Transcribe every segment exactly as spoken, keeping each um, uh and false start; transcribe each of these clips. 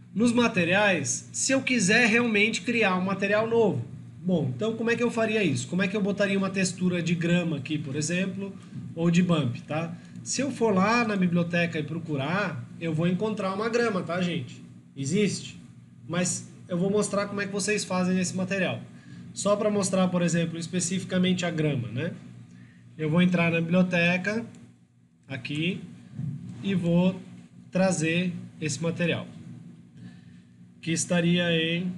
Nos materiais, se eu quiser realmente criar um material novo. Bom, então como é que eu faria isso? Como é que eu botaria uma textura de grama aqui, por exemplo, ou de bump, tá? Se eu for lá na biblioteca e procurar, eu vou encontrar uma grama, tá, gente? Existe. Mas eu vou mostrar como é que vocês fazem esse material. Só para mostrar, por exemplo, especificamente a grama, né? Eu vou entrar na biblioteca, aqui, e vou trazer esse material. Que estaria em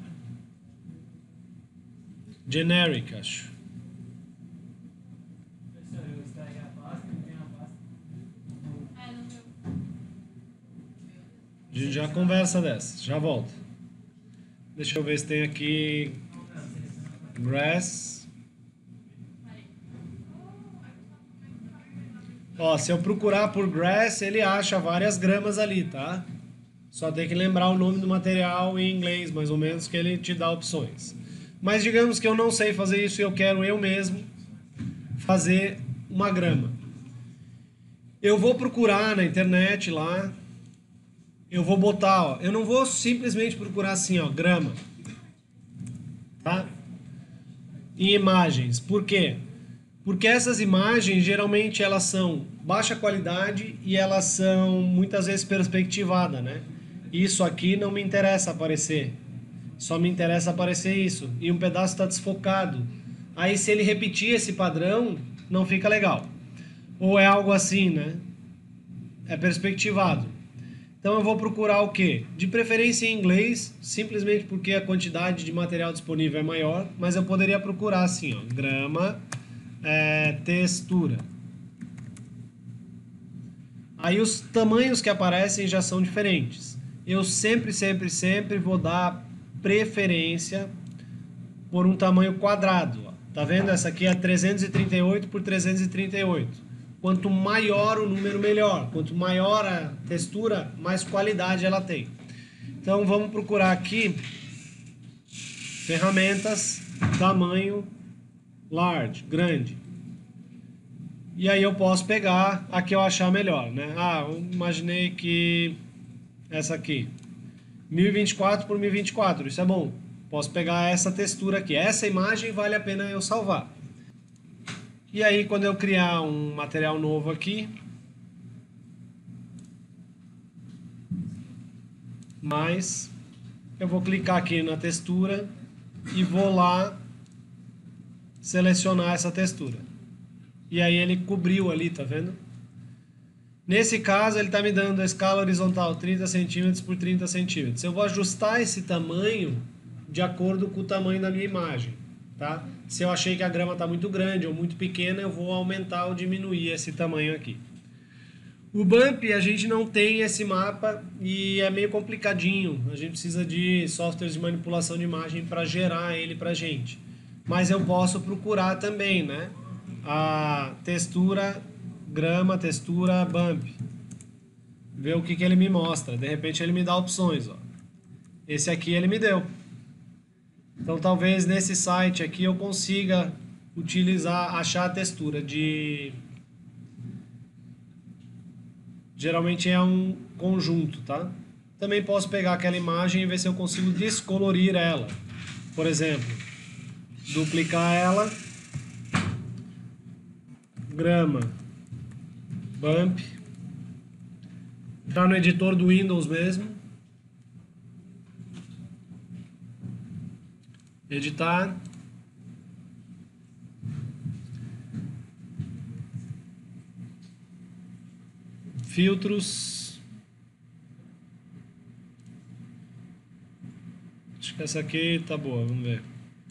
generic, acho. A gente já conversa dessa, já volta. Deixa eu ver se tem aqui grass. Ó, se eu procurar por grass, ele acha várias gramas ali, tá? Só tem que lembrar o nome do material em inglês, mais ou menos, que ele te dá opções. Mas digamos que eu não sei fazer isso e eu quero eu mesmo fazer uma grama. Eu vou procurar na internet lá, eu vou botar, ó, eu não vou simplesmente procurar assim, ó, grama, tá? Em imagens. Por quê? Porque essas imagens geralmente elas são baixa qualidade e elas são muitas vezes perspectivadas, né? Isso aqui não me interessa aparecer, só me interessa aparecer isso, e um pedaço está desfocado. Aí se ele repetir esse padrão, não fica legal. Ou é algo assim, né? É perspectivado. Então eu vou procurar o quê? De preferência em inglês, simplesmente porque a quantidade de material disponível é maior, mas eu poderia procurar assim, ó, grama, é, textura. Aí os tamanhos que aparecem já são diferentes. Eu sempre, sempre, sempre vou dar preferência por um tamanho quadrado. Ó. Tá vendo? Essa aqui é trezentos e trinta e oito por trezentos e trinta e oito. Quanto maior o número, melhor. Quanto maior a textura, mais qualidade ela tem. Então vamos procurar aqui ferramentas, tamanho large, grande. E aí eu posso pegar a que eu achar melhor, né? Ah, eu imaginei que essa aqui, mil e vinte e quatro por mil e vinte e quatro, isso é bom. Posso pegar essa textura aqui. Essa imagem vale a pena eu salvar. E aí quando eu criar um material novo aqui, mais, eu vou clicar aqui na textura e vou lá selecionar essa textura. E aí ele cobriu ali, tá vendo? Nesse caso ele está me dando a escala horizontal trinta centímetros por trinta centímetros. Eu vou ajustar esse tamanho de acordo com o tamanho da minha imagem, tá? Se eu achei que a grama está muito grande ou muito pequena, eu vou aumentar ou diminuir esse tamanho aqui. O bump a gente não tem esse mapa e é meio complicadinho. A gente precisa de softwares de manipulação de imagem para gerar ele para gente. Mas eu posso procurar também, né? A textura grama, textura bump. Ver o que, que ele me mostra. De repente ele me dá opções. Ó. Esse aqui ele me deu. Então talvez nesse site aqui eu consiga utilizar, achar a textura de... Geralmente é um conjunto, tá? Também posso pegar aquela imagem e ver se eu consigo descolorir ela. Por exemplo, duplicar ela, grama, bump, entrar no editor do Windows mesmo, editar, filtros, acho que essa aqui tá boa, vamos ver.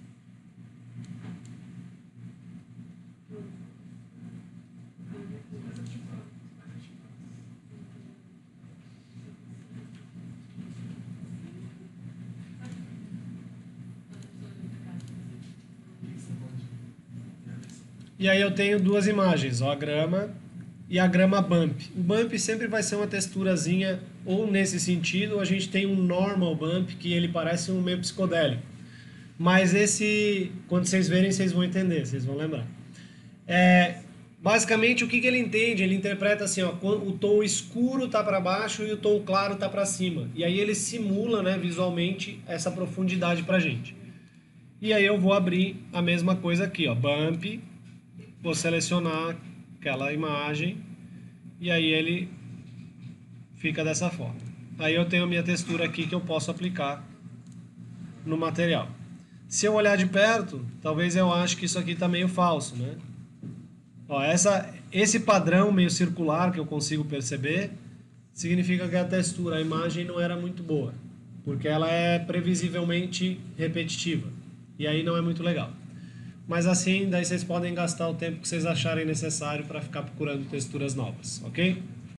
E aí eu tenho duas imagens, ó, a grama e a grama bump. O bump sempre vai ser uma texturazinha, ou nesse sentido, a gente tem um normal bump, que ele parece um meio psicodélico. Mas esse, quando vocês verem, vocês vão entender, vocês vão lembrar. É, Basicamente, o que, que ele entende? Ele interpreta assim, ó, o tom escuro tá para baixo e o tom claro tá para cima. E aí ele simula, né, visualmente essa profundidade pra gente. E aí eu vou abrir a mesma coisa aqui, ó, Bump, vou selecionar aquela imagem e aí ele fica dessa forma. Aí eu tenho a minha textura aqui que eu posso aplicar no material. Se eu olhar de perto, talvez eu ache que isso aqui está meio falso, né? Ó, essa, esse padrão meio circular que eu consigo perceber significa que a textura, a imagem não era muito boa, porque ela é previsivelmente repetitiva e aí não é muito legal. Mas assim, daí vocês podem gastar o tempo que vocês acharem necessário para ficar procurando texturas novas, ok?